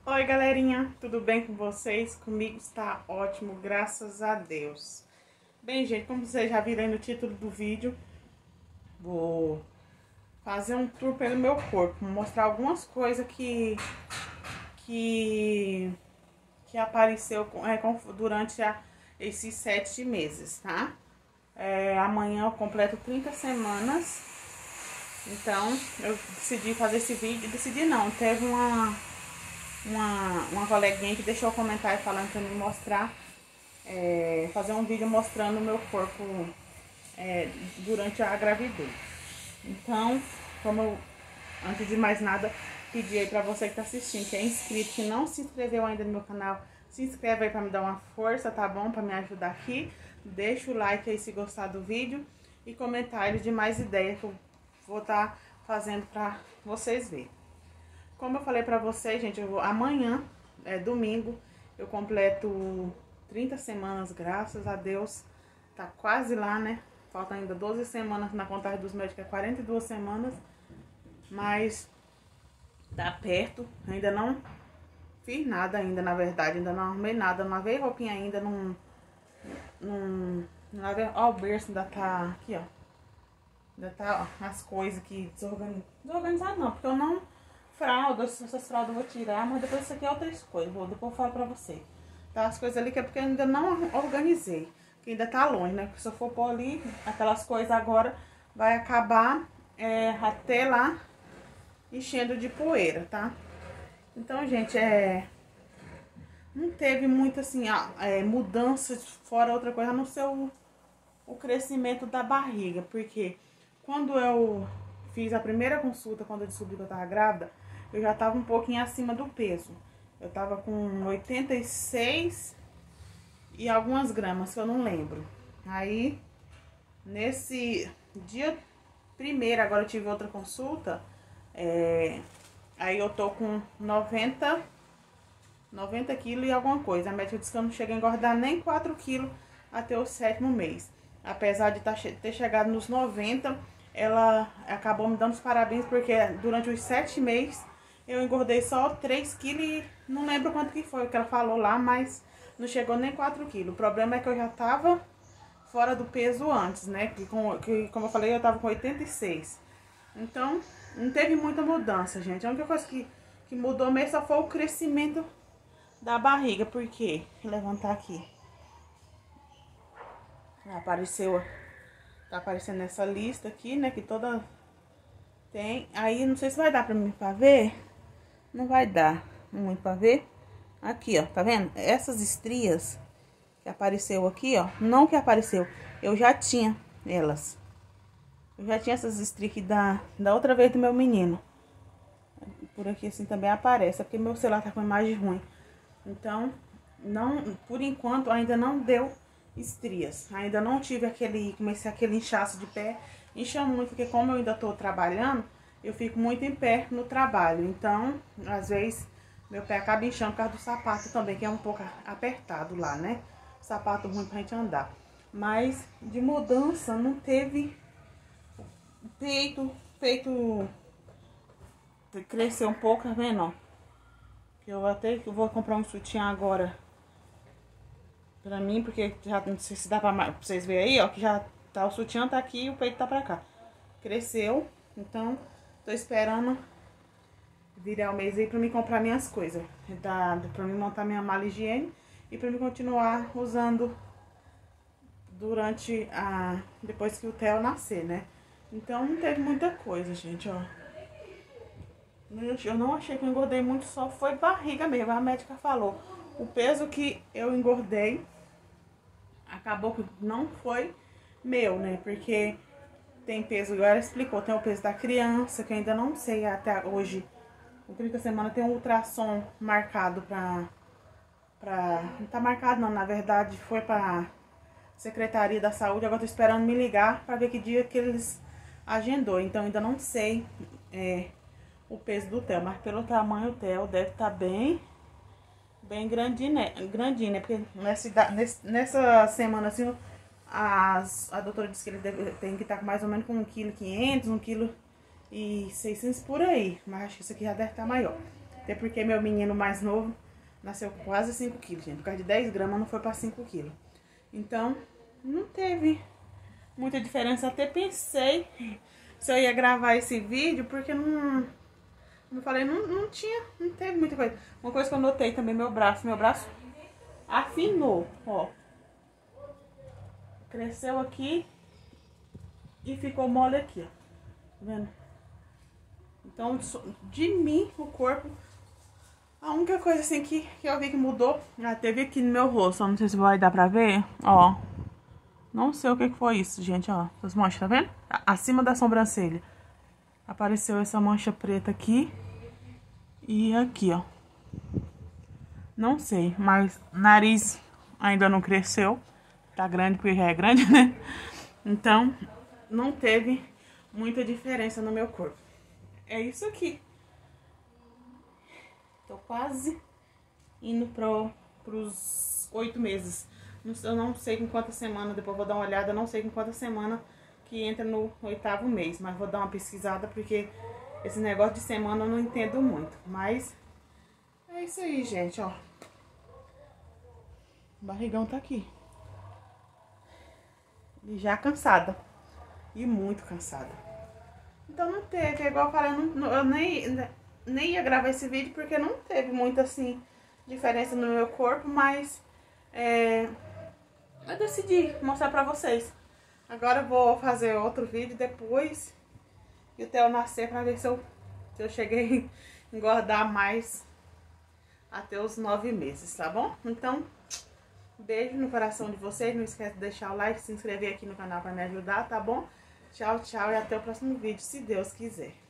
Oi, galerinha, tudo bem com vocês? Comigo está ótimo, graças a Deus. Bem, gente, como vocês já viram aí no título do vídeo, vou fazer um tour pelo meu corpo, mostrar algumas coisas que apareceu durante esses 7 meses, tá? Amanhã eu completo 30 semanas, então eu decidi fazer esse vídeo. Decidi não, teve uma coleguinha que deixou um comentário falando pra me mostrar, fazer um vídeo mostrando o meu corpo durante a gravidez. Então, antes de mais nada, pedir aí pra você que tá assistindo, que é inscrito, que não se inscreveu ainda no meu canal, se inscreve aí pra me dar uma força, tá bom? Pra me ajudar aqui. Deixa o like aí se gostar do vídeo e comentários de mais ideias que eu vou estar fazendo pra vocês verem. Como eu falei pra vocês, gente, amanhã, domingo, eu completo 30 semanas, graças a Deus. Tá quase lá, né? Falta ainda 12 semanas na contagem dos médicos, 42 semanas. Mas tá perto, ainda não fiz nada ainda, na verdade. Ainda não arrumei nada, não lavei roupinha ainda, não lavei, ó, o berço ainda tá aqui, ó. Ainda tá, ó, as coisas aqui desorganizadas não, porque eu não... essas fraldas eu vou tirar, mas depois isso aqui é outras coisas, depois eu falo pra você. Tá, as coisas ali que é porque eu ainda não organizei, que ainda tá longe, né? Porque se eu for pôr ali, aquelas coisas agora, vai acabar até lá enchendo de poeira, tá? Então, gente, não teve muito assim, mudança fora outra coisa, a não ser o crescimento da barriga, porque quando eu fiz a primeira consulta, quando eu descobri que eu tava grávida, eu já tava um pouquinho acima do peso. Eu tava com 86 e algumas gramas, que eu não lembro. Aí, nesse dia primeiro, agora eu tive outra consulta, aí eu tô com 90 quilos e alguma coisa. A médica disse que eu não cheguei a engordar nem 4 quilos até o 7º mês. Apesar de ter chegado nos 90, ela acabou me dando os parabéns, porque durante os 7 meses eu engordei só 3 quilos e não lembro quanto que foi que ela falou lá, mas não chegou nem 4 quilos. O problema é que eu já tava fora do peso antes, né? Como eu falei, eu tava com 86. Então, não teve muita mudança, gente. A única coisa que mudou mesmo só foi o crescimento da barriga, porque vou levantar aqui. Tá aparecendo nessa lista aqui, né, que toda tem. Aí, não sei se vai dar pra mim pra ver. Não vai dar muito pra ver. Aqui, ó, tá vendo? Essas estrias que apareceu aqui, ó, não que apareceu, eu já tinha elas. Eu já tinha essas estrias aqui da outra vez do meu menino. Por aqui assim também aparece, é porque meu celular tá com imagem ruim. Então, não, por enquanto ainda não deu estrias. Ainda não tive comecei aquele inchaço de pé. Incha muito, porque como eu ainda tô trabalhando, eu fico muito em pé no trabalho. Então, às vezes, meu pé acaba inchando por causa do sapato também, que é um pouco apertado lá, né? Sapato ruim pra gente andar. Mas, de mudança, não teve peito cresceu um pouco, tá vendo, ó? Eu vou comprar um sutiã agora pra mim, porque já não sei se dá pra vocês verem aí, ó, que já tá, o sutiã tá aqui e o peito tá pra cá. Cresceu, então tô esperando virar o mês aí pra mim comprar minhas coisas, pra mim montar minha mala higiene e pra mim continuar usando depois que o Theo nascer, né? Então não teve muita coisa, gente, ó. Eu não achei que eu engordei muito, só foi barriga mesmo. A médica falou, o peso que eu engordei acabou que não foi meu, né? Porque tem peso, igual ela explicou, tem o peso da criança, que eu ainda não sei até hoje. Com 30 semanas tem um ultrassom marcado não tá marcado não, na verdade foi pra Secretaria da Saúde. Agora tô esperando me ligar pra ver que dia que eles agendou. Então ainda não sei o peso do Theo, mas pelo tamanho o Theo deve estar bem grandinho, né? Porque nessa semana assim, a doutora disse que ele tem que estar com mais ou menos com 1,5 kg, 1,6 kg por aí. Mas acho que isso aqui já deve estar maior. Até porque meu menino mais novo nasceu com quase 5 quilos, gente. Por causa de 10 gramas não foi pra 5 quilos. Então, não teve muita diferença. Até pensei se eu ia gravar esse vídeo, porque não falei, não teve muita coisa. Uma coisa que eu notei também, meu braço afinou, ó. Cresceu aqui e ficou mole aqui, ó. Tá vendo? Então, de mim, o corpo, a única coisa assim que eu vi que mudou, teve aqui no meu rosto, não sei se vai dar pra ver, ó. Não sei o que foi isso, gente, ó. Essas manchas, tá vendo? Acima da sobrancelha. Apareceu essa mancha preta aqui e aqui, ó. Não sei, mas nariz ainda não cresceu. Tá grande porque já é grande, né? Então, não teve muita diferença no meu corpo. É isso aqui. Tô quase indo pros 8 meses. Eu não sei com quantas semanas, depois vou dar uma olhada, não sei com quantas semanas que entra no 8º mês. Mas vou dar uma pesquisada porque esse negócio de semana eu não entendo muito. Mas é isso aí, gente, ó. O barrigão tá aqui. E já cansada. E muito cansada. Então não teve, igual eu falei, eu nem ia gravar esse vídeo porque não teve muita, assim, diferença no meu corpo, mas eu decidi mostrar pra vocês. Agora eu vou fazer outro vídeo depois que o Theo nascer pra ver se eu cheguei a engordar mais até os 9 meses, tá bom? Então, beijo no coração de vocês, não esquece de deixar o like, se inscrever aqui no canal pra me ajudar, tá bom? Tchau, tchau e até o próximo vídeo, se Deus quiser.